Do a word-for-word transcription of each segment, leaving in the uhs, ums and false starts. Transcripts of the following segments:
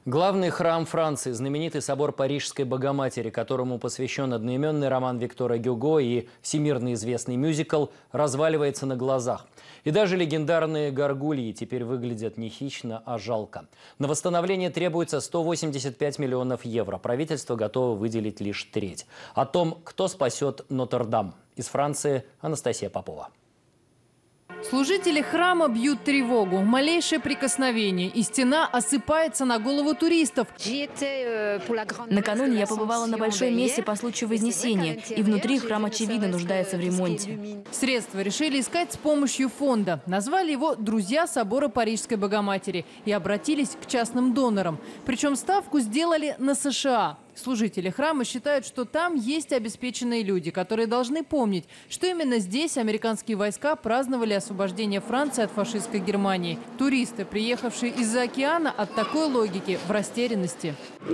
Главный храм Франции, знаменитый собор Парижской Богоматери, которому посвящен одноименный роман Виктора Гюго и всемирно известный мюзикл, разваливается на глазах. И даже легендарные горгульи теперь выглядят не хищно, а жалко. На восстановление требуется сто восемьдесят пять миллионов евро. Правительство готово выделить лишь треть. О том, кто спасет Нотр-Дам. Из Франции Анастасия Попова. Служители храма бьют тревогу. Малейшее прикосновение, и стена осыпается на голову туристов. Накануне я побывала на большой мессе по случаю Вознесения, и внутри храм очевидно нуждается в ремонте. Средства решили искать с помощью фонда. Назвали его «Друзья собора Парижской Богоматери» и обратились к частным донорам. Причем ставку сделали на США. Служители храма считают, что там есть обеспеченные люди, которые должны помнить, что именно здесь американские войска праздновали освобождение Франции от фашистской Германии. Туристы, приехавшие из-за океана, от такой логики в растерянности.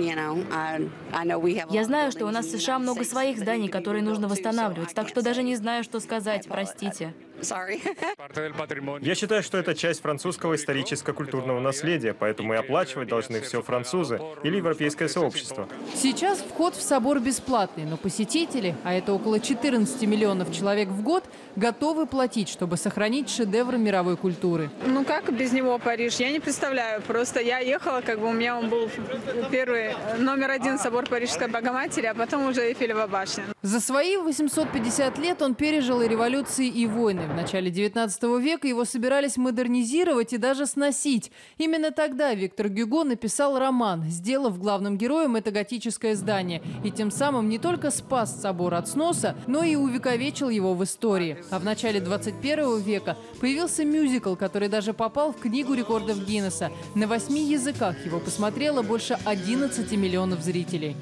Я знаю, что у нас в США много своих зданий, которые нужно восстанавливать, так что даже не знаю, что сказать, простите. Я считаю, что это часть французского историческо-культурного наследия, поэтому и оплачивать должны все французы или европейское сообщество. Сейчас вход в собор бесплатный, но посетители, а это около четырнадцати миллионов человек в год, готовы платить, чтобы сохранить шедевры мировой культуры. Ну как без него Париж? Я не представляю. Просто я ехала, как бы у меня он был первый, номер один собор Парижской Богоматери, а потом уже Эйфелева башня. За свои восемьсот пятьдесят лет он пережил и революции, и войны. В начале девятнадцатого века его собирались модернизировать и даже сносить. Именно тогда Виктор Гюго написал роман, сделав главным героем это готическое здание. И тем самым не только спас собор от сноса, но и увековечил его в истории. А в начале двадцать первого века появился мюзикл, который даже попал в Книгу рекордов Гиннесса. На восьми языках его посмотрело больше одиннадцати миллионов зрителей.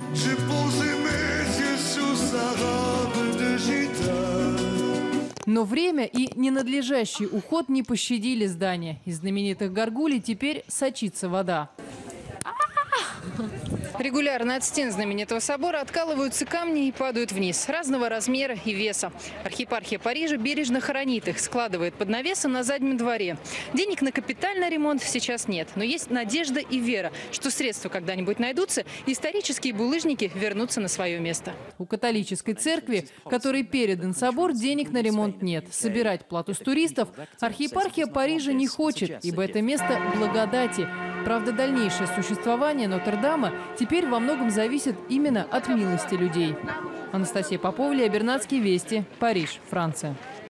Но время и ненадлежащий уход не пощадили здания. Из знаменитых горгулей теперь сочится вода. Регулярно от стен знаменитого собора откалываются камни и падают вниз. Разного размера и веса. Архиепархия Парижа бережно хранит их, складывает под навесом на заднем дворе. Денег на капитальный ремонт сейчас нет. Но есть надежда и вера, что средства когда-нибудь найдутся, и исторические булыжники вернутся на свое место. У католической церкви, которой передан собор, денег на ремонт нет. Собирать плату с туристов архиепархия Парижа не хочет, ибо это место благодати. Правда, дальнейшее существование Нотр-Дама теперь во многом зависит именно от милости людей. Анастасия Попова, Илья Бернацкий, Вести, Париж, Франция.